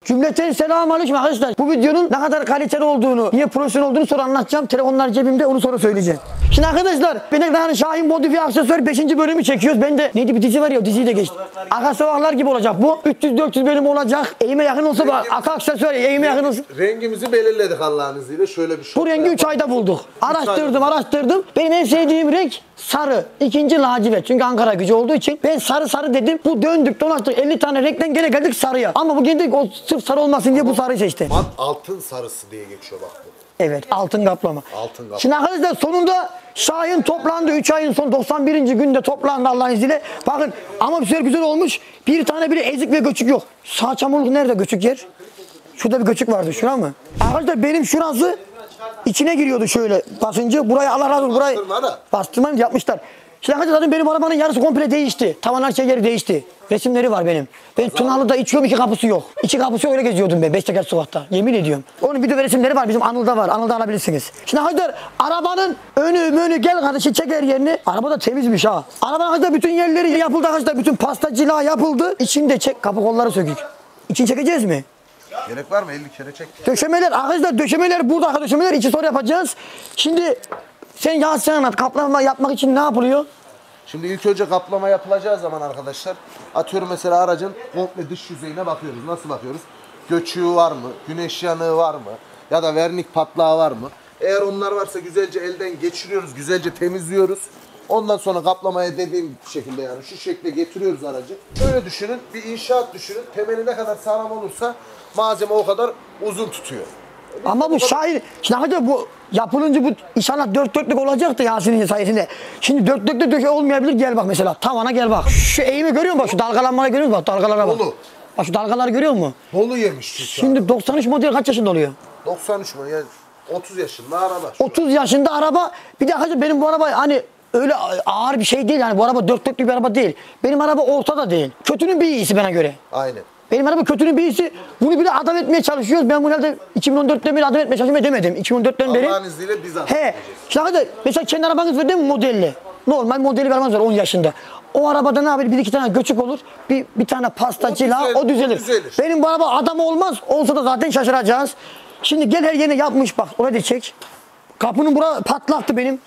Cümleten selamünaleyküm arkadaşlar. Bu videonun ne kadar kaliteli olduğunu, niye profesyonel olduğunu sonra anlatacağım. Telefonlar cebimde, onu sonra söyleyeceğim. Şimdi arkadaşlar, Benekli Şahin Modifiye Aksesuar 5. bölümü çekiyoruz. Ben de neydi bir dizi var ya, o diziyi de geçtim. Aka Sokaklar gibi olacak bu. 300-400 bölüm olacak. Eğime yakın olsa da Aka Aksesuar eğime yakın olsa. Rengimizi belirledik Allah'ın izniyle. Şöyle bir şey. Bu rengi 3 ayda bulduk. Araştırdım. Benim en sevdiğim renk sarı. İkinci lacivert. Çünkü Ankara gücü olduğu için ben sarı dedim. Bu döndük dolaştık 50 tane renkten gene geldik sarıya. Ama bu geldik o sırf sarı olmasın diye bu sarıyı seçti. Mat altın sarısı diye geçiyor bak bu. Evet, altın kaplama. Altın kaplama. Şimdi arkadaşlar sonunda Şahin toplandı. 3 ayın son 91. günde toplandı Allah'ın izniyle. Bakın ama bir şey güzel olmuş. Bir tane bile ezik ve göçük yok. Sağ çamurluk nerede göçük yer? Şurada bir göçük vardı. Şura mı? Arkadaşlar benim şurası içine giriyordu şöyle basınca. Burayı Allah razı olsun. Burayı bastırmayı yapmışlar. Şimdi arkadaşlar zaten benim arabanın yarısı komple değişti. Tavanlar yeri değişti. Resimleri var benim. Ben Tunalı'da içiyorum, 2 kapısı yok. 2 kapısı öyle geziyordum ben 5 teker sokakta. Yemin ediyorum. Onun video ve resimleri var. Bizim Anıl'da var. Anıl'da alabilirsiniz. Şimdi arkadaşlar arabanın önü gel kardeşim çeker yerini. Araba da temizmiş ha. Arabanın arkadaşlar bütün yerleri yapıldı arkadaşlar. Bütün pastacılığa yapıldı. İçini de çek. Kapı kolları sökük. İçini çekeceğiz mi? Gerek var mı? 50 kere çek. Döşemeler arkadaşlar, döşemeler burada arkadaşlar. Döşemeler içi sonra yapacağız. Şimdi sen Yasin anlat. Kaplama yapmak için ne yapılıyor? Şimdi ilk önce kaplama yapılacağı zaman arkadaşlar, atıyorum mesela aracın komple dış yüzeyine bakıyoruz. Nasıl bakıyoruz? Göçüğü var mı? Güneş yanığı var mı? Ya da vernik patlağı var mı? Eğer onlar varsa güzelce elden geçiriyoruz, güzelce temizliyoruz. Ondan sonra kaplamaya dediğim şekilde, yani şu şekle getiriyoruz aracı. Böyle düşünün, bir inşaat düşünün. Temeli ne kadar sağlam olursa malzeme o kadar uzun tutuyor. Ama bu Şahin, şimdi arkadaşlar bu yapılınca bu inşallah 4 dörtlük olacaktı Yasin'in sayesinde. Şimdi 4 dörtlük döşe olmayabilir, gel bak mesela tavana gel bak. Şu eğimi görüyor musun bak, şu dalgalanmayı görüyor musun bak, dalgalara bak. Bolu. Bak şu dalgaları görüyor musun? Bolu yemiş. Şimdi 93 model kaç yaşında oluyor? 93 mu? Yani 30 yaşında araba. 30 yaşında araba. Bir de arkadaşlar benim bu araba hani öyle ağır bir şey değil yani, bu araba 4 dörtlük bir araba değil. Benim araba orta da değil. Kötünün bir iyisi bana göre. Aynen. Benim araba kötünün bir iyisi. Bunu bile adam etmeye çalışıyoruz. Ben bunu herhalde 2014'ten beri adam etmeye çalışıyorum, edemedim. 2014'ten beri. Allah'ın izniyle biz adam edeceğiz. Şimdi mesela kendi arabanız var değil mi, modelli? Normal modeli bir arabanız var 10 yaşında. O arabada ne yapar? Bir iki tane göçük olur. Bir tane pastacıyla o düzelir. Benim bu araba adam olmaz. Olsa da zaten şaşıracağız. Şimdi gel her yerine yapmış bak. Orayı da çek. Kapının bura patlaktı benim.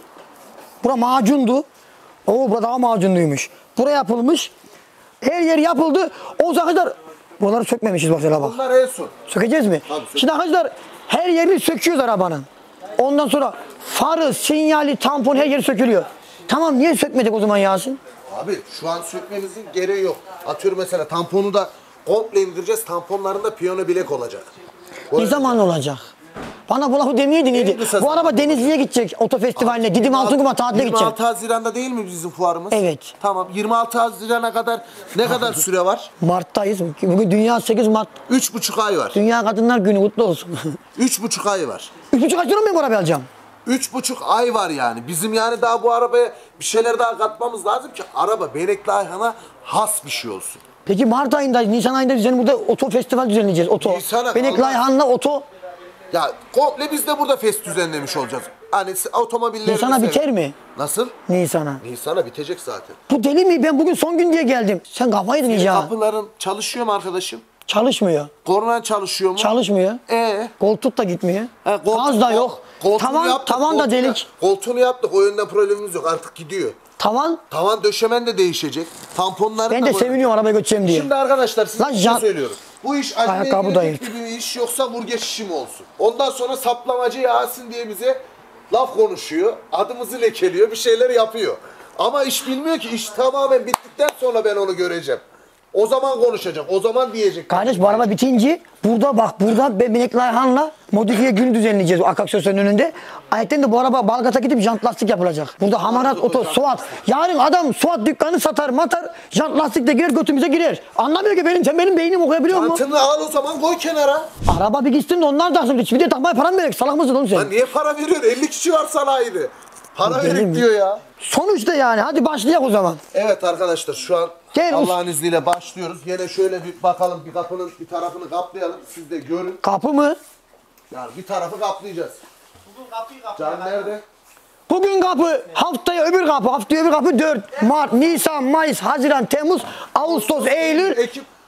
Bura macundu. Oo, bura daha macunluymuş. Bura yapılmış. Her yer yapıldı. O zaman kadar buraları sökmemişiz mesela bak. Bunlar en son. Sökeceğiz mi? Şimdi arkadaşlar her yerini söküyoruz arabanın. Ondan sonra farı, sinyali, tampon her yeri sökülüyor. Tamam, niye sökmedik o zaman Yasin? Abi şu an sökmemizin gereği yok. Atıyorum mesela tamponu da komple indireceğiz. Tamponlarında piyano bilek olacak. Ne zaman olacak? Bana bu lafı demeyeydin iyiydi. Bu araba Denizli'ye gidecek, otofestivaline. Didim Altınkuma tatile gidecek. 26 Haziran'da değil mi bizim fuarımız? Evet. Tamam, 26 Haziran'a kadar ne kadar süre var? Mart'tayız. Bugün Dünya 8 Mart. 3,5 ay var. Dünya Kadınlar Günü kutlu olsun. 3,5 ay var. 3,5 ay sonra mı bu arabayı alacağım? 3,5 ay var yani. Bizim yani daha bu arabaya bir şeyler daha katmamız lazım ki araba Benekli Ayhan'a has bir şey olsun. Peki Mart ayında, Nisan ayında biz burada oto festival düzenleyeceğiz. Benekli Ayhan'la oto. Ya komple biz de burada fest düzenlemiş olacağız. Hani otomobilleri... Nisan'a biter mi? Nasıl? Nisan'a. Nisan'a bitecek zaten. Bu deli mi? Ben bugün son gün diye geldim. Sen kafayı yedin ya. Kapıların çalışıyor mu arkadaşım? Çalışmıyor. Kornan çalışıyor mu? Çalışmıyor. Koltuk da gitmiyor. Gaz da yok. Tavan da delik. Koltuğunu yaptık. O yönden problemimiz yok. Artık gidiyor. Tavan döşemen de değişecek. Tamponların ben de seviniyorum arabayı götüreceğim diye. Şimdi arkadaşlar size bir şey söylüyorum. Bu iş ayakkabı acele gibi bir iş yoksa vurgeç işi mi olsun? Ondan sonra saplamacı Yasin diye bize laf konuşuyor. Adımızı lekeliyor. Bir şeyler yapıyor. Ama iş bilmiyor ki. İş tamamen bittikten sonra ben onu göreceğim. O zaman konuşacak. O zaman diyecek. Kardeş bu araba bitince burada Benekli Ayhan'la modifiye günü düzenleyeceğiz o Akaksos'un önünde. Ayetten de bu araba Balgat'a gidip jant lastik yapılacak. Burada Hamarat Oto, Suat. Yarın adam Suat dükkanı satar, jant lastik de girer, götümüze girer. Anlamıyor ki sen benim beynimi okuyabiliyor musun? Jantını al o zaman, koy kenara. Araba bir gitsin de onlar taksın. Bir de takmaya para mı verek? Salak mısın oğlum sen? Lan niye para veriyorsun? 50 kişi var sanayide. Para verip diyor ya. Sonuçta yani. Hadi başlayalım o zaman. Evet arkadaşlar şu an Allah'ın izniyle başlıyoruz. Yine şöyle bir bakalım, bir kapının bir tarafını kaplayalım. Siz de görün. Kapı mı? Yani bir tarafı kaplayacağız. Bugün kapıyı kaplayalım. Can nerede? Bugün kapı, haftaya öbür kapı 4 Mart, Nisan, Mayıs, Haziran, Temmuz, Ağustos, Eylül. Ekip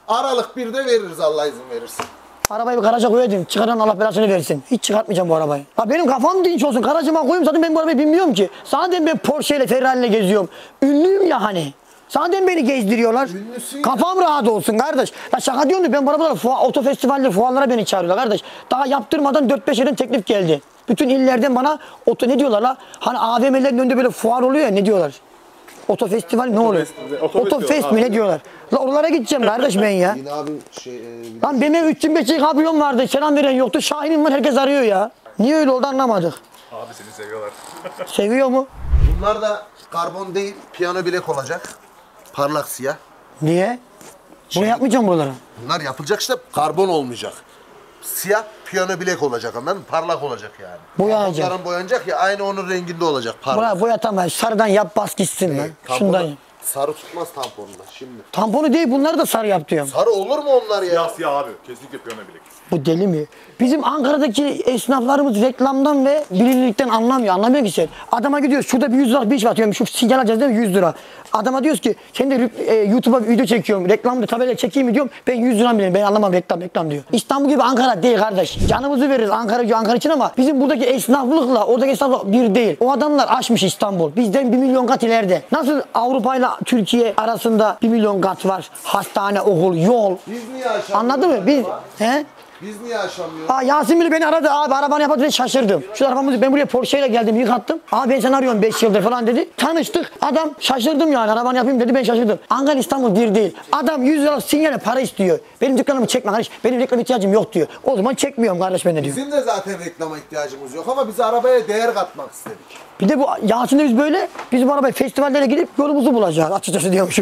Aralık 1'de veririz Allah izin verirse. Arabayı bir garaja koyayım. Çıkaran Allah belasını versin. Hiç çıkartmayacağım bu arabayı. Ha benim kafam dinç olsun. Garajıma koyayım zaten ben bu arabayı bilmiyorum ki. Zaten ben Porsche ile Ferrari ile geziyorum. Ünlüyüm ya hani. Zaten beni gezdiriyorlar. Ünlüsün ya. Kafam rahat olsun kardeş. Ya şaka diyorum da ben bu arabalara oto festivaller, fuarlara beni çağırıyorlar kardeş. Daha yaptırmadan 4-5 yerden teklif geldi. Bütün illerden bana ne diyorlar la? Hani AVM'lerin önünde böyle fuar oluyor ya, ne diyorlar? Oto festival ne oluyor? Oto fest mi ne diyorlar? La oralara gideceğim kardeş ben ya. Yine abi Lan benim 3500 kablo'm vardı. Selam veren yoktu. Şahin'im var, herkes arıyor ya. Niye öyle oldu anlamadık. Abi seni seviyorlar. Seviyor mu? bunlar da karbon değil, piyano bilek olacak. Parlak siyah. Niye? Bunu yapmayacağım buralara. Bunlar yapılacak işte, karbon olmayacak. Siyah piyano bilek olacak, anladın mı? Parlak olacak yani. Boyanacak. Bunların boyanacak ya, aynı onun renginde olacak, parlak. Buraya boyatamayız. Sarıdan yap, bas gitsin lan. Şundan yap. Sarı tutmaz tamponla şimdi. Tamponu değil, bunları da sarı yap diyorum. Sarı olur mu onlar ya? Siyah siyah abi. Kesinlikle piyano bilek. Bu deli mi? Bizim Ankara'daki esnaflarımız reklamdan ve bilinirlikten anlamıyor ki sen. Adama gidiyoruz, şurada bir 100 lira bir iş atıyorum, şu sinyal alacağız değil mi, 100 lira. Adama diyoruz ki sen de YouTube'a video çekiyorum, reklamda tabela çekeyim mi diyorum, ben 100 lira bilirim, ben anlamam reklam diyor. İstanbul gibi Ankara değil kardeş. Canımızı veririz Ankara için ama bizim buradaki esnaflıkla oradaki esnaflık bir değil. O adamlar aşmış İstanbul. Bizden 1 milyon kat ileride. Nasıl Avrupa ile Türkiye arasında 1 milyon kat var? Hastane, okul, yol. Biz niye aşamıyoruz? Anladın mı? Biz, acaba? he? Biz niye aşamıyoruz? Aa, Yasin bile beni aradı abi, arabanı yapmadı diye şaşırdım. Şu arabamızı ben buraya Porsche ile geldim, yıkattım. Abi ben seni arıyorum 5 yıldır falan dedi. Tanıştık, adam şaşırdım yani, arabanı yapayım dedi, ben şaşırdım. Ankara İstanbul bir değil. Adam 100 lira sinyale para istiyor. Benim dükkanımı çekme kardeş, benim reklam ihtiyacım yok diyor. O zaman çekmiyorum kardeş ben de diyor. Bizim de zaten reklama ihtiyacımız yok ama biz arabaya değer katmak istedik. Bir de bu Yasin'de biz böyle, biz bu arabayı festivallere gidip yolumuzu bulacağız açıkçası diyormuşum.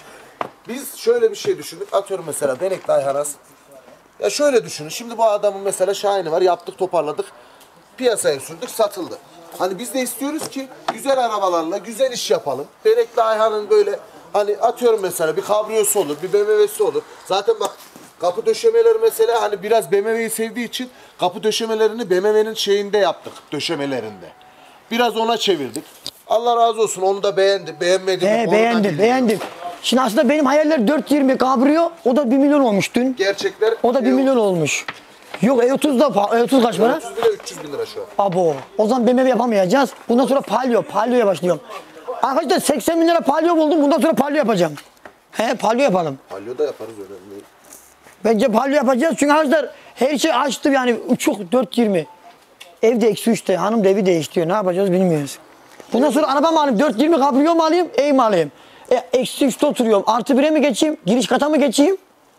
Biz şöyle bir şey düşündük. Atıyorum mesela Benekli Ayhanas. Ya şöyle düşünün. Şimdi bu adamın mesela Şahin'i var. Yaptık, toparladık. Piyasaya sürdük, satıldı. Hani biz de istiyoruz ki güzel arabalarla güzel iş yapalım. Benekli Ayhan'ın böyle hani atıyorum mesela bir kabriyosu olur, bir BMW'si olur. Zaten bak kapı döşemeleri mesela hani biraz BMW'yi sevdiği için kapı döşemelerini BMW'nin şeyinde yaptık, döşemelerinde. Biraz ona çevirdik. Allah razı olsun, onu da beğendi. Beğenmedi mi? Onu da Beğendim. Şimdi aslında benim hayaller 420 kabrio, o da 1 milyon olmuş dün. Gerçekler. O da 1 milyon olmuş. Yok E30 da E30 kaç para? 30 lira 300 bin lira şu an. Abo. O zaman BMW yapamayacağız. Bundan sonra Palio'ya başlıyorum. Arkadaşlar 80 bin lira Palio buldum. Bundan sonra Palio yapacağım. He, Palio yapalım. Palio da yaparız, önemli değil. Bence Palio yapacağız. Çünkü arkadaşlar her şey açtı yani, uçuk 420. Evde eksi 3'te. Hanım da evi değiştiriyor. Ne yapacağız bilmiyoruz. Bundan sonra araba mı alayım? 420 kabrio mu alayım? Ev mi alayım? Eksi 3'te oturuyorum. Artı 1'e mi geçeyim? Giriş kata mı geçeyim?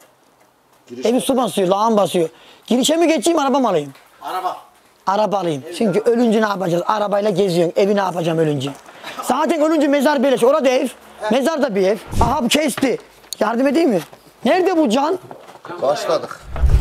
Evi su basıyor, lağım basıyor. Girişe mi geçeyim, araba mı alayım? Araba alayım. Çünkü ölünce ne yapacağız? Arabayla geziyorsun. Evi ne yapacağım ölünce? Zaten ölünce mezar beleş. Orada ev. Mezar da bir ev. Aha bu kesti. Yardım edeyim mi? Nerede bu Can? Başladık.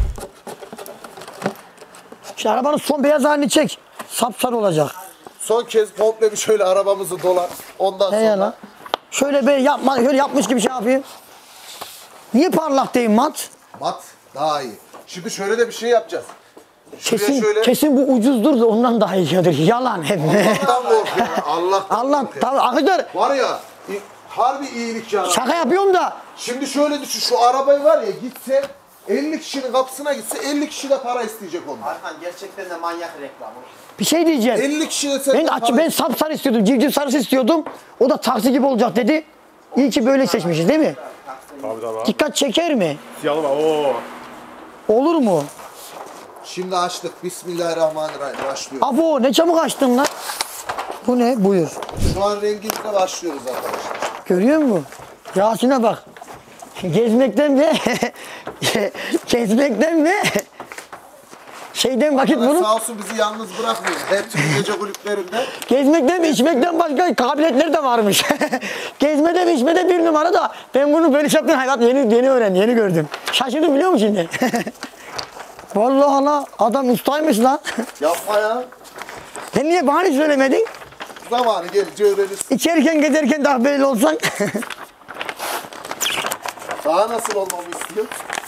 Şu arabanın son beyaz halini çek. Sapsarı olacak. Son kez komple bir şöyle arabamızı dolar. Ondan Ne sonra ya lan? Şöyle böyle şöyle yapmış gibi şey yapayım. Niye parlak değil mat? mat daha iyi. Şimdi şöyle de bir şey yapacağız. Şuraya şöyle Kesin bu ucuzdur da ondan daha iyidir. Yalan hep. Allah'tan korkuyor. Allah'tan Allah korkuyor. tabii arkadaşlar Var ya harbi iyilik ya. şaka yapıyorum da Şimdi şöyle düşün, şu arabayı var ya, gitse 50 kişinin kapısına gitse 50 kişi de para isteyecek ondan. Arkan gerçekten de manyak reklamı. bir şey diyeceğim. 50 kişi de sen Ben sapsarı istiyordum. Civciv sarısı istiyordum. O da taksi gibi olacak dedi. İyi ki böyle seçmişiz değil mi? Tabii. Dikkat çeker mi? Siyahlı var. Oo. Olur mu? Şimdi açtık. Bismillahirrahmanirrahim. Başlıyoruz. Abo ne çabuk açtın lan. Bu ne? Buyur. Şu an rengimizle başlıyoruz arkadaşlar. Görüyor musun? Yasin'e bak. Gezmekten mi? Gezmekten mi? Şeyden vakit bunu. Sağ olsun bizi yalnız bırakmıyor. Hep tüm gece kulüplerinde. Gezmekten mi, içmekten başka kabiliyetleri de varmış. Gezmede mi, içmede bir numara da ben bunu böyle yaptığım hayat yeni öğrendim, yeni gördüm. Şaşırdım biliyor musun şimdi? Vallahi Allah, adam ustaymış lan. Yapma ya. Sen niye bana hiç söylemedin? Zamanı gelince öğrenirsin. İçerken gezerken daha böyle olsan. Daha nasıl olmamı istiyor?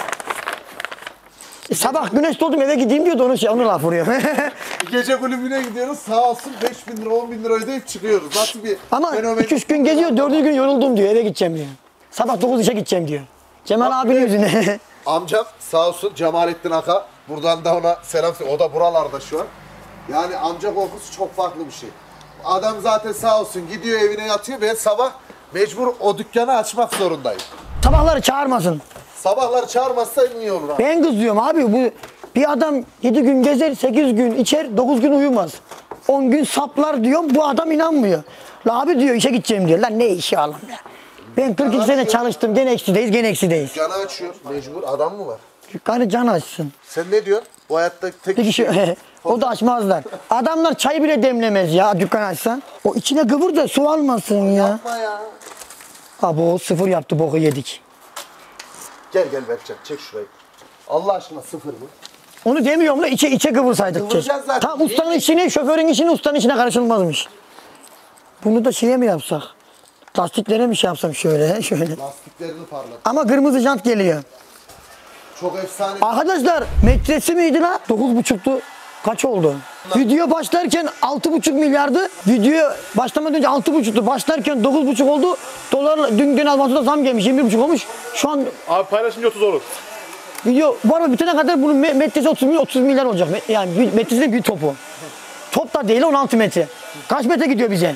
Sabah güneş doğdum eve gideyim diyordu, onu laf vuruyor. Gece kulübüne gidiyoruz, sağ olsun 5 bin lira 10 bin lira ödeyip çıkıyoruz. Nasıl bir Ama fenomen? 2-3 gün geziyor, 4. gün yoruldum diyor, eve gideceğim diyor. Sabah 9 işe gideceğim diyor. Cemal abinin yüzüne. Amcam sağ olsun Cemalettin Aka. Buradan da ona selam söyle. O da buralarda şu an. Yani amca korkusu çok farklı bir şey. Adam zaten sağ olsun gidiyor evine yatıyor. Ben sabah mecbur o dükkanı açmak zorundayım. Sabahları çağırmasın. Sabahları çağırmazsa iyi olur abi. Ben kızıyorum abi, bu bir adam 7 gün gezer, 8 gün içer, 9 gün uyumaz. 10 gün saplar diyorum, bu adam inanmıyor. La abi diyor işe gideceğim diyor. Lan ne işi oğlum ya. Ben 42 sene çalıştım, gene eksideyiz, gene eksideyiz. Dükkanı açıyor mecbur. Adam mı var? Dükkanı can açsın. Sen ne diyorsun? Bu hayatta tek Bir kişi, o da açmazlar. Adamlar çay bile demlemez ya dükkan açsan. O içine kıvır da su almasın ya. Yapma ya. Abi o sıfır yaptı, boku yedik. Gel Berkcan çek şurayı. Allah aşkına sıfır mı? Onu demiyorum da içe kıvırsaydık. Kıvıracağız zaten. Tam ustanın işini, şoförün işini ustanın işine karışılmazmış. Bunu da şeye mi yapsak? Lastiklere mi şey yapsam şöyle, şöyle. Lastiklerini parlat. Ama kırmızı jant geliyor. Çok efsane. Arkadaşlar metresi miydi la? 9,5'tu. Kaç oldu? Video başlarken 6,5 milyardı. Video başlamadan önce 6,5'tu. Başlarken 9,5 oldu. Dolar dün genel mazota zam gelmiş. 21,5 olmuş. Şu an Abi paylaşınca 30 olur. video bu arada bitene kadar bunun metresi 30 milyar olacak. Yani metresi de bir topu. Top da değil, 16 metre. Kaç metre gidiyor bize?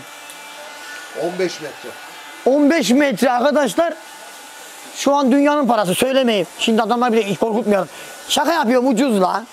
15 metre. 15 metre arkadaşlar. Şu an dünyanın parası, söylemeyin. Şimdi adamlar bile hiç korkutmayalım. Şaka yapıyorum, ucuz lan.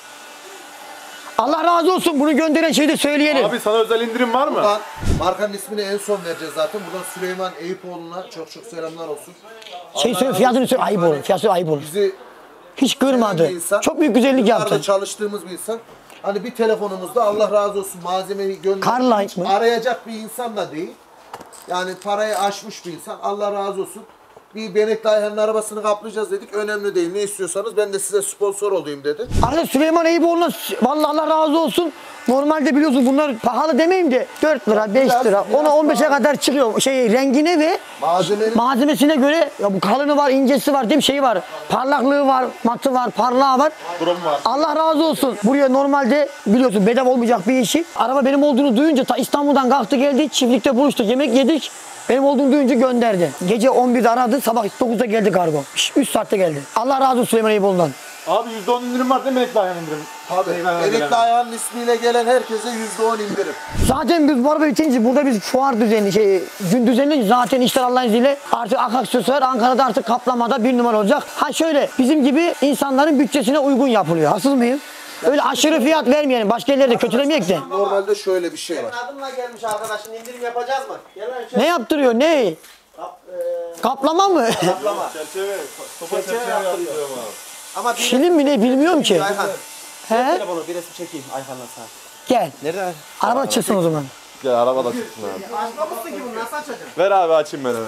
Allah razı olsun, bunu gönderen şeyi de söyleyelim. Abi sana özel indirim var mı? Buradan markanın ismini en son vereceğiz zaten. Buradan Süleyman Eyüpoğlu'na çok selamlar olsun. Söyle, fiyatını söyle, ayıp olur. Fiyatı ayıp olur. Bizi Hiç kırmadı. bir insan. Çok büyük güzellik Yıllardır yaptı. çalıştığımız bir insan. Hani bir telefonumuzda Allah razı olsun malzemeyi Carline hiç mı? arayacak bir insan da değil. Yani parayı aşmış bir insan. Allah razı olsun. Bir Benekli Ayhan'ın arabasını kaplayacağız dedik. Önemli değil. Ne istiyorsanız ben de size sponsor olayım dedi. Arkadaş Süleyman Eyüboğlu'na vallahi Allah razı olsun. Normalde biliyorsun bunlar pahalı demeyeyim de 4 lira, 5 Biraz- lira, biraz 10'a 15'e kadar çıkıyor. Rengine ve Malzemenin malzemesine göre ya bu kalını var, incesi var, değil mi? Şeyi var. Parlaklığı var, matı var, parlağı var. Durum var. Allah razı olsun. Buraya normalde biliyorsun bedava olmayacak bir işi. Araba benim olduğunu duyunca ta İstanbul'dan kalktı geldi. Çiftlikte buluştuk, yemek yedik. Benim olduğunu duyunca gönderdi. Gece 11'de aradı, sabah 9'da geldi kargo. 3 saatte geldi. Allah razı olsun Süleyman Eyüboğlu'ndan. Abi %10 indirim var değil mi Benekli Ayhan indirim? Benekli Ayhan'ın ismiyle gelen herkese %10 indirim. Zaten biz bu araba bitince burada biz fuar düzenli, gün düzenli zaten işler Allah'ın izniyle artık aksesuar Ankara'da artık kaplamada 1 numara olacak. Ha şöyle bizim gibi insanların bütçesine uygun yapılıyor. Haksız mıyım? Öyle aşırı fiyat vermeyelim. Başka yerlerde kötülemeyek de. Normalde şöyle bir şey var. Adımla gelmiş arkadaşın indirim yapacağız mı? Gel lan Ne yaptırıyor? Ne? Kaplama mı? Kaplama. Çerçeve. Sofa Çerçeve çerçeve yaptırıyor. yaptırıyorum abi. Ama bir Şirin mi ne bilmiyorum ki. Ayhan. He? Telefonu bir resim çekeyim Ayhan'la sana. Gel. Nerede? Araba çıksın o zaman. Gel arabada çıksın abi. Açmamışsın ki bunu nasıl açacaksın? Ver abi açayım ben hemen.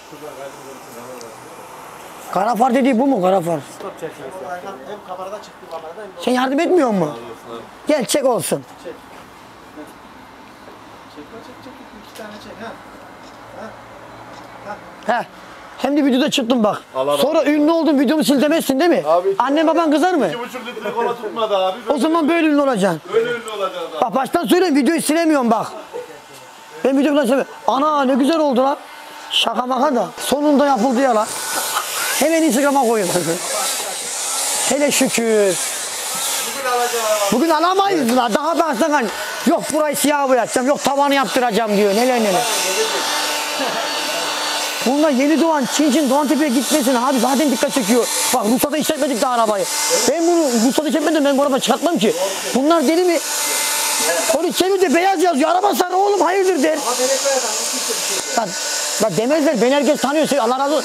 Kara far dediği bu mu kara far? Stop çerçevesi. Ayhan hem kamerada çıktı kamerada hem de Sen yardım etmiyor mu? Gel çek olsun. çek. İki tane çek ha. He. Hem de videoda çıktım bak. Allah razı Sonra ünlü oldun, videomu sil demezsin değil mi? Abi- Annen baban kızar mı? 2,5 litre kola tutmadı abi. O zaman böyle ünlü olacaksın. Böyle ünlü olacağız abi. Bak baştan söyleyeyim, videoyu silemiyorum bak. Ben videoyu falan silemiyorum. Ana ne güzel oldu lan. Şaka maka da. Sonunda yapıldı ya lan. Hemen Instagram'a koyun. Hele şükür. Bugün alamayız lan. Daha baksan yok burayı siyah boyatacağım, yok tavanı yaptıracağım diyor. Neler neler. Bunlar yeni doğan Çin Doğantepe'ye gitmesin abi, zaten dikkat çekiyor. Bak ruhsata işletmedik daha arabayı. Ben bunu ruhsata işletmedim, ben bu arabayı çıkartmam ki. Bunlar deli mi? Polis çevirde beyaz yazıyor, araba sarı oğlum hayırdır der. Lan demezler, beni herkes tanıyor, Allah razı olsun.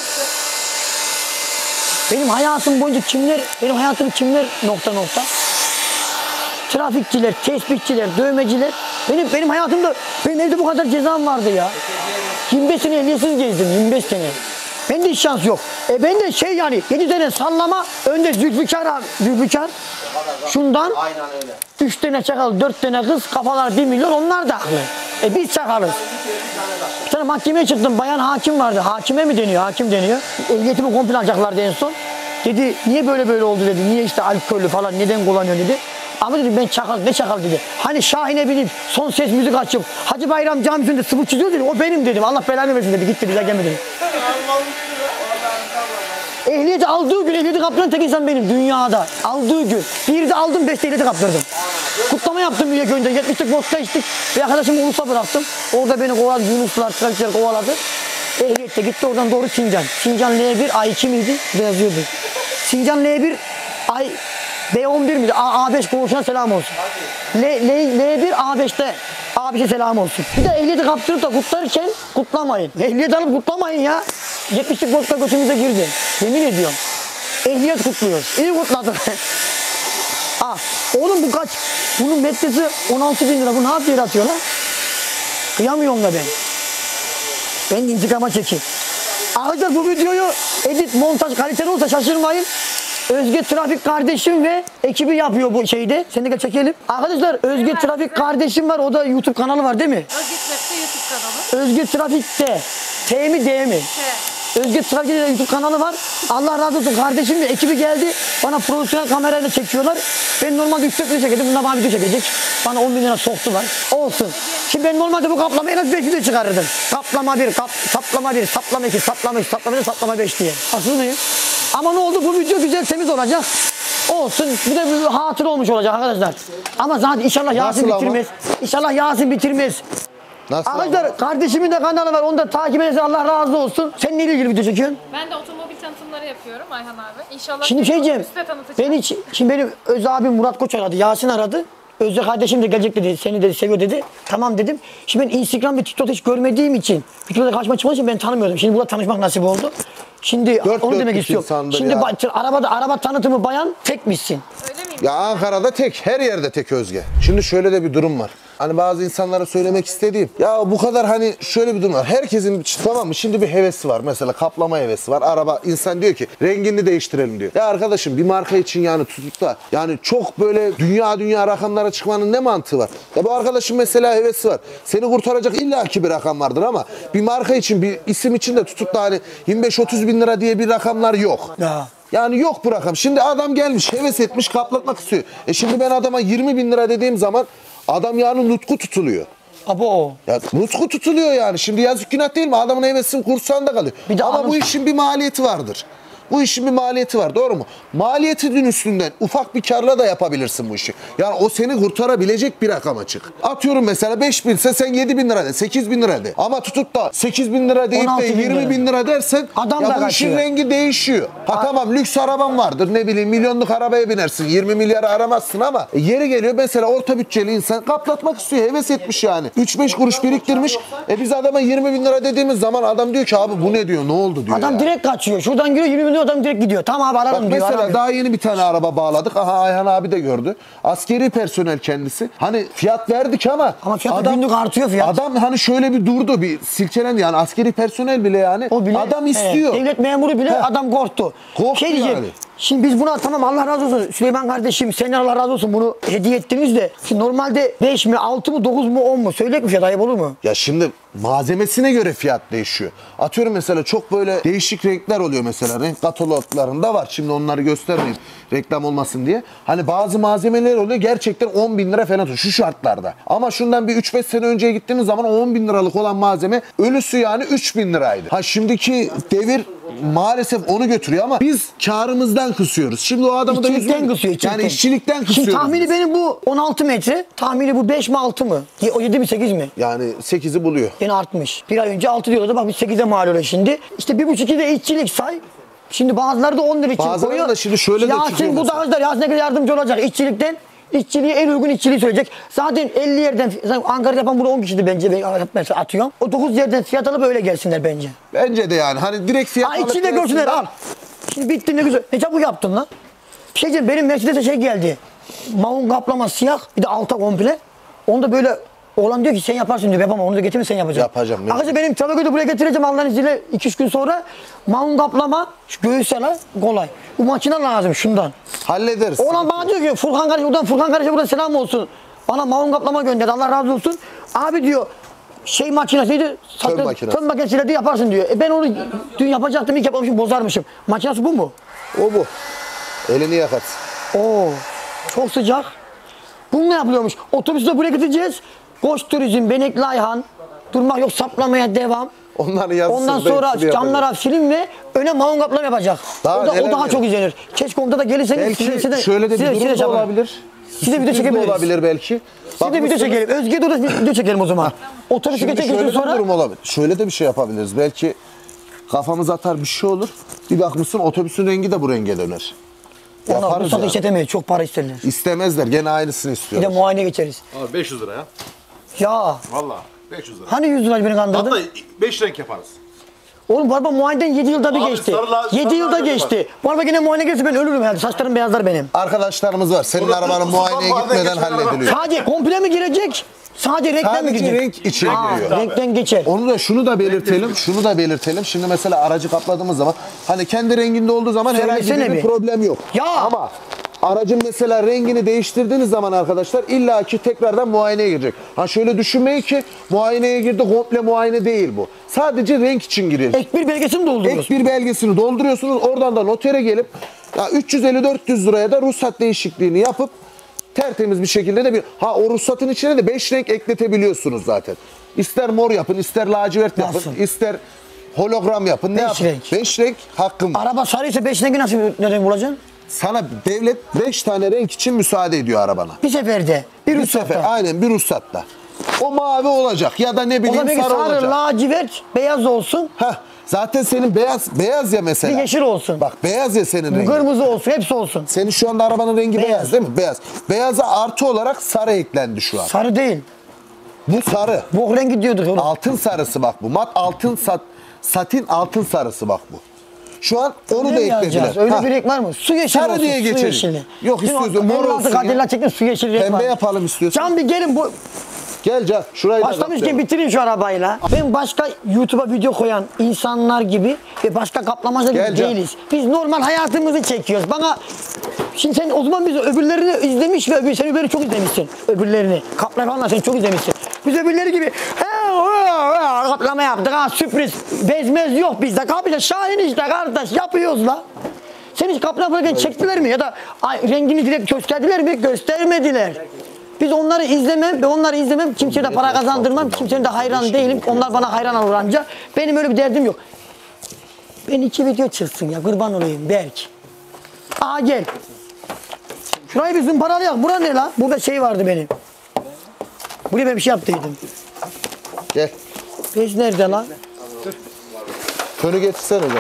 Benim hayatım boyunca benim hayatım kimler nokta. Trafikçiler, tespihçiler, dövmeciler. Benim hayatımda, benim evde bu kadar cezam vardı ya. 25 sene ehliyetsiz gezdim, 25 sene. Bende hiç şans yok. Ben de yani 7 tane sallama, önde Zülfikar. Şundan Aynen öyle. 3 tane çakal, 4 tane kız, kafalar 1 milyon, onlar da haklı. Biz çakalız. Bir tane mahkemeye çıktım, bayan hakim vardı. Hakime mi deniyor? Hakim deniyor. Ehliyetimi komple alacaklardı en son. Dedi niye böyle oldu dedi. Niye işte alkollü falan neden kullanıyor dedi. Ama dedim ben çakal, ne çakal dedi. Hani Şahin'e binip son ses müzik açıp Hacı Bayram Camisi'nde sıvı çiziyor dedi. O benim dedim. Allah belanı versin dedi. Gitti bir daha gelmedi dedi. Ehliyeti aldığı gün ehliyeti kaptıran tek insan benim dünyada. Aldığı gün. Bir de aldım 5 ehliyeti kaptırdım. Kutlama yaptım bir köyünde. 70'lik vodka içtik. Bir arkadaşımı Ulus'a bıraktım. Orada beni kovaladı. Yunuslar, trafikçiler kovaladı. Ehliyette gitti oradan doğru Sincan. Sincan L1 A2 miydi? Burada yazıyordu. Sincan L1 B11 miydi? A5 koğuşuna selam olsun. L1 A5'te. A5'e selam olsun. Bir de ehliyeti kaptırıp da kutlarken kutlamayın. Ehliyet alıp kutlamayın ya. 70'lik vodka götümüze girdi. Yemin ediyorum. Ehliyet kutluyoruz. İyi kutladık. Oğlum bu kaç? Bunun metresi 16 bin lira. Bu ne yapıyor atıyor lan? Kıyamıyorum da ben. Ben intikama çekeyim. Arkadaşlar bu videoyu edit, montaj kaliteli olsa şaşırmayın. Özge Trafik kardeşim ve ekibi yapıyor bu şeyde. Seni de çekelim. Arkadaşlar Özge Trafik kardeşim var. O da YouTube kanalı var değil mi? Özge Trafik'te YouTube kanalı. Özge Trafik'te. T mi D mi? Özge Trafik'te YouTube kanalı var. Allah razı olsun kardeşim ve ekibi geldi. Bana profesyonel kamerayla çekiyorlar. Ben normalde 3-4 video çektim. Bunlar bana video çekecek. Bana 10 bin lira soktular. Olsun. Şimdi ben normalde bu kaplama en az 5 video çıkarırdım. Kaplama 1, saplama 1, saplama 2, saplama 3, saplama 4, saplama 5 diye. Asıl mıyım? Ama ne oldu? Bu video güzel temiz olacak. Olsun. Bir de bir hatır olmuş olacak arkadaşlar. Ama zaten inşallah Yasin Nasıl bitirmez. İnşallah Yasin bitirmez. Nasıl Arkadaşlar kardeşimin de kanalı var. Onu da takip ederse Allah razı olsun. Sen neyle ilgili video çekiyorsun? Ben de otomobil tanıtımları yapıyorum Ayhan abi. İnşallah Şimdi şey diyeceğim. size tanıtacağım. Şimdi benim Öz abim Murat Koç aradı. Yasin aradı. Özde kardeşim de gelecek dedi. Seni dedi seviyor dedi. Tamam dedim. Şimdi ben Instagram ve TikTok'ta hiç görmediğim için, TikTok'ta karşıma çıkmadığı için ben tanımıyordum. Şimdi burada tanışmak nasip oldu. Şimdi onu demek istiyorum. Şimdi araba tanıtımı bayan tekmişsin. Öyle miyim? Ya Ankara'da tek, her yerde tek Özge. Şimdi şöyle de bir durum var. Hani bazı insanlara söylemek istediğim, ya bu kadar hani şöyle bir durum var. Herkesin tamam mı şimdi bir hevesi var. Mesela kaplama hevesi var. Araba insan diyor ki rengini değiştirelim diyor. Ya arkadaşım bir marka için yani tutup da yani çok böyle dünya rakamlara çıkmanın ne mantığı var? Ya bu arkadaşın mesela hevesi var. Seni kurtaracak illaki bir rakam vardır ama bir marka için bir isim için de tutup da hani 25-30 bin lira diye bir rakamlar yok. Ya. Yani yok bu rakam. Şimdi adam gelmiş heves etmiş kaplatmak istiyor. Şimdi ben adama 20 bin lira dediğim zaman adam yani nutku tutuluyor. Abo. Ya nutku tutuluyor yani. Şimdi yazık günah değil mi? Adamın hevesinin kursağında kalıyor. Bir de ama bu işin bir maliyeti vardır. Bu işin bir maliyeti var, doğru mu? Maliyetin üstünden ufak bir karla da yapabilirsin bu işi. Yani o seni kurtarabilecek bir rakam açık. Atıyorum mesela 5 binse sen 7 bin lira de, 8 bin lira de. Ama tutup da 8 bin lira deyip de 20 bin lira dersen adam ya da bu işin kaçıyor. rengi değişiyor. Tamam lüks araban vardır, ne bileyim milyonluk arabaya binersin, 20 milyarı aramazsın ama yeri geliyor mesela orta bütçeli insan kaplatmak istiyor, heves etmiş yani. 3-5 kuruş biriktirmiş. Biz adama 20 bin lira dediğimiz zaman adam diyor ki abi bu ne diyor, ne oldu diyor. Adam ya. direkt kaçıyor. Şuradan giriyor 20 milyon adam direkt gidiyor. Tamam abi alalım Bak diyor. mesela aramıyor. daha yeni bir tane araba bağladık. Aha Ayhan abi de gördü. Askeri personel kendisi. Hani fiyat verdik ama fiyatı günlük artıyor fiyat. Adam hani şöyle bir durdu, bir silkelendi yani askeri personel bile yani. O bile, adam istiyor. devlet memuru bile adam korktu. Korktu Şey diyeceğim. yani. Şimdi biz buna tamam Allah razı olsun Süleyman kardeşim senin Allah razı olsun bunu hediye ettiniz de şimdi normalde 5 mi 6 mı 9 mu 10 mu söyleyek mi fiyat ayıp olur mu? Ya şimdi malzemesine göre fiyat değişiyor. Atıyorum mesela çok böyle değişik renkler oluyor mesela. Renk kataloglarında var. Şimdi onları göstermeyeyim reklam olmasın diye. Hani bazı malzemeler oluyor gerçekten 10 bin lira falan tutuyor şu şartlarda. Ama şundan bir 3-5 sene önceye gittiğiniz zaman 10 bin liralık olan malzeme ölüsü yani 3 bin liraydı. Ha şimdiki devir maalesef onu götürüyor ama biz karımızdan kısıyoruz. Şimdi o adamı da İşçilikten kısıyor. Yani işçilikten kısıyoruz. Şimdi tahmini benim bu 16 metre. Tahmini bu 5 mi 6 mı? O 7 mi 8 mi? Yani 8'i buluyor. Yine artmış. Bir ay önce 6 diyordu. Bak biz 8'e mal oluyor şimdi. İşte 1,5 de işçilik say. Şimdi bazıları da 10 lira için Bazıları koyuyor. da şimdi şöyle de çıkıyor Yasin bu mesela. da arkadaşlar Yasin'e kadar yardımcı olacak işçilikten. İşçiliğe en uygun işçiliği söyleyecek. Zaten 50 yerden, Ankara'da yapan bunu 10 kişiydi bence ben atıyorum. O 9 yerden fiyat alıp öyle gelsinler bence. Bence de yani hani direkt fiyat Ha içinde görsünler al. Şimdi bitti ne güzel. Ne çabuk yaptın lan. Bir şey diyeceğim benim Mercedes'e şey geldi. Maun kaplama siyah bir de alta komple. Onda böyle oğlan diyor ki sen yaparsın diyor yapamam onu da getirme sen yapacaksın. Yapacağım. Arkadaşlar benim Çalıköy'de buraya getireceğim Allah'ın izniyle 2-3 gün sonra. Maun kaplama şu göğüsele kolay. Bu makine lazım şundan. Hallederiz. Oğlan bana diyor ki Furkan kardeşe buradan selam olsun. Bana maun kaplama gönderdi Allah razı olsun. Abi diyor şey makinesiydi. Tön makinesiyle de yaparsın diyor. Ben onu dün yapacaktım ilk yapmamışım bozarmışım. Makinesi bu mu? O bu. Elini yakat. Oo, çok sıcak. Bununla yapılıyormuş. Otobüsle buraya gideceğiz. Koç Turizm, Benekli Ayhan. Durmak yok saplamaya devam. Onların yazısını Ondan da sonra hepsini yapacak. camlara film ve öne maun kaplama yapacak. Daha o neler daha neler. çok izlenir. Keşke onda da gelirseniz. Belki şöyle de bir durum da olabilir. Size video Sürpriz de çekebiliriz. olabilir belki. Size de video çekelim. Özge'ye doğru video çekelim o zaman. Otobüsü Şimdi geçecek şöyle bir sonra. durum olabilir. Şöyle de bir şey yapabiliriz. Belki kafamız atar bir şey olur. Bir bakmışsın otobüsün rengi de bu renge döner. Onlar bu Yaparız satı ya. işletemeyiz. Çok para isterler. İstemezler. Gene aynısını Bir de istiyorlar. muayene geçeriz. Abi 500 lira ya. Ya Valla 500 lira. hani 100 lira beni kandırdın? Hatta 5 renk yaparız. Oğlum bu araba muayeneden 7 yılda bir Abi geçti. sarı 7 yılda lacivert geçti. Bu araba yine muayene geçse ben ölürüm herhalde. Saçlarım beyazlar benim. Arkadaşlarımız var. Senin Orada arabanın Mustafa muayeneye Muharrem gitmeden geçen araba. hallediliyor. Sadece komple mi girecek? Sadece renkten mi Sadece girecek? renk içine giriyor. Renkten geçer. Onu da şunu da belirtelim. Şunu da belirtelim. Şimdi mesela aracı kapladığımız zaman hani kendi renginde olduğu zaman herhangi Söylesene bir bir. problem yok. Ya. Ama aracın mesela rengini değiştirdiğiniz zaman arkadaşlar illaki tekrardan muayeneye girecek. Ha şöyle düşünmeyin ki muayeneye girdi komple muayene değil bu. Sadece renk için giriyor. Ek bir belgesini dolduruyoruz. Ek bir belgesini dolduruyorsunuz. Oradan da notere gelip ya 350-400 liraya da ruhsat değişikliğini yapıp tertemiz bir şekilde de o ruhsatın içine de 5 renk ekletebiliyorsunuz zaten. İster mor yapın, ister lacivert yapın, Nasıl? ister hologram yapın. Ne 5 yapın? renk. 5 renk hakkım var. Araba sarıysa 5 rengi nasıl bir renk bulacaksın? Sana devlet 5 tane renk için müsaade ediyor arabana. Bir seferde. Bir Bir sefer ruhsatta. aynen bir ruhsatla. O mavi olacak ya da ne O bileyim zaman peki sarı sarı, olacak. lacivert, beyaz olsun. Heh, zaten senin beyaz ya mesela. Bir yeşil olsun. Bak beyaz ya senin rengin. Kırmızı olsun. Hepsi olsun. Senin şu anda arabanın rengi beyaz, Beyaz. değil mi? Beyaz. Beyaza artı olarak sarı eklendi şu an. Sarı değil. Bu sarı. Bok rengi diyorduk oğlum. Altın sarısı bak bu. Mat altın satin altın sarısı bak bu. Şu an onu da Ne yazacağız? eklediler. Öyle Ha, bir renk var mı? Su yeşili Sarı olsun. diye Su geçelim. yeşili. Yok, Değil mi? istiyorsun, mor 56 olsun ya. Cadillac çektim su yeşili renk var. Pembe yapalım istiyorsun. Can bir gelin bu. Gel Can şurayı da Başlamışken kaplayalım. bitirin şu arabayla. Ben başka YouTube'a video koyan insanlar gibi ve başka kaplamacı gibi Gel canım. değiliz. Biz normal hayatımızı çekiyoruz. Bana şimdi sen o zaman biz öbürlerini izlemiş ve sen öbürleri çok izlemişsin. Öbürlerini. Kaplama falan sen çok izlemişsin. Biz öbürleri gibi kaplama yaptık ha sürpriz. Bezmez yok bizde. Kapıda Şahin işte kardeş yapıyoruz la. Sen hiç kaplama falan çektiler mi? Ya da rengini direkt gösterdiler mi? Göstermediler. Biz onları izlemem ve onları izlemem. Kimseye de para kazandırmam. Kimsenin de hayran değilim. Onlar bana hayran olur anca. Benim öyle bir derdim yok. Ben 2 video çıksın ya. Kurban olayım Berk. Aa gel. Şurayı bir zımparalayalım. Bura ne lan? Burada şey vardı benim. Buraya ben bir şey yaptıydım. Gel. Bez nerede lan? Fönü getirsene hocam.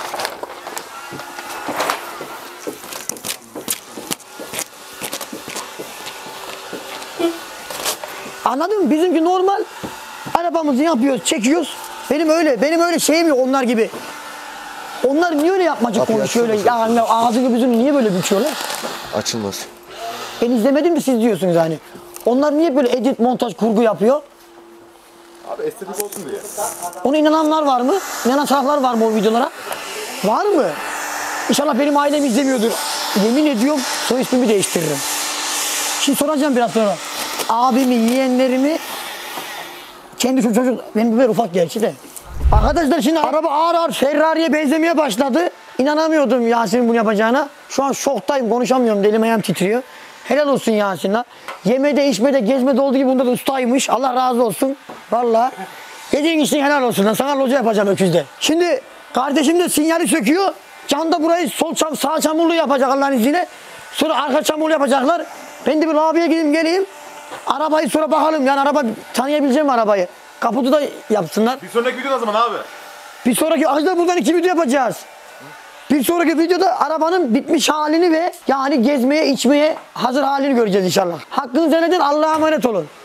Anladın mı? Bizimki normal. Arabamızı yapıyoruz, çekiyoruz. Benim öyle şeyim yok onlar gibi. Onlar niye öyle yapmacık Kapıyı konuşuyor öyle? açsana Ya ağzını yüzünü niye böyle büküyorlar? Açılmaz. Ben izlemedim de siz diyorsunuz hani. Onlar niye böyle edit, montaj, kurgu yapıyor? Abi estetik olsun diye. Ona inananlar var mı? İnanan taraflar var mı o videolara? Var mı? İnşallah benim ailem izlemiyordur. Yemin ediyorum soy ismimi değiştiririm. Şimdi soracağım biraz sonra. Abimi, yeğenlerimi, kendi çocuk, benim biber ufak gerçi de. Arkadaşlar şimdi araba ağır ağır Ferrari'ye benzemeye başladı. İnanamıyordum Yasin'in bunu yapacağına. Şu an şoktayım, konuşamıyorum, elim ayağım titriyor. Helal olsun Yasin'e. Yemede, içmede, gezmede olduğu gibi bunda da ustaymış. Allah razı olsun. Vallahi. Yediğin içtiğin helal olsun. Lan sana loca yapacağım öküzde. Şimdi kardeşim de sinyali söküyor. Can da burayı sağ çamurlu yapacak Allah'ın izniyle. Sonra arka çamurlu yapacaklar. Ben de bir lavaboya gideyim geleyim. Arabayı sonra bakalım. Yani araba tanıyabileceğim arabayı. Kaputu da yapsınlar. Bir sonraki video ne zaman abi? Bir sonraki arkadaşlar buradan 2 video yapacağız. Bir sonraki videoda arabanın bitmiş halini ve yani gezmeye içmeye hazır halini göreceğiz inşallah. Hakkınızı helal edin. Allah'a emanet olun.